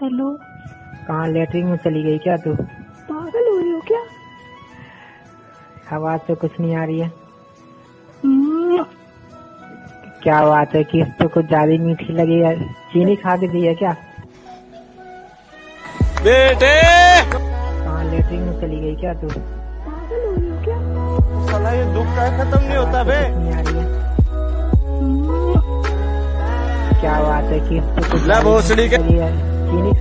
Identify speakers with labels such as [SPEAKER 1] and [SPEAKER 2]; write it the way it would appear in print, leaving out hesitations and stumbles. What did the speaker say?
[SPEAKER 1] Hello.
[SPEAKER 2] कहाँ latrine में चली गई क्या तू?
[SPEAKER 1] पागल हो रही हो क्या?
[SPEAKER 2] आवाज तो कुछ नहीं आ रही है।
[SPEAKER 1] हम्म,
[SPEAKER 2] क्या बात है कि तो कुछ ज्यादा मीठी लगी है, चीनी खा के दी है क्या?
[SPEAKER 3] बेटे
[SPEAKER 2] कहाँ लेटरिन में चली गई क्या तू?
[SPEAKER 1] पागल हो रही हो क्या?
[SPEAKER 3] साला ये दुख का खत्म नहीं होता बे।
[SPEAKER 2] कुछ नहीं आ रही है। क्या बात है कि तो कुछ
[SPEAKER 3] ला भोसड़ी के
[SPEAKER 2] चीनी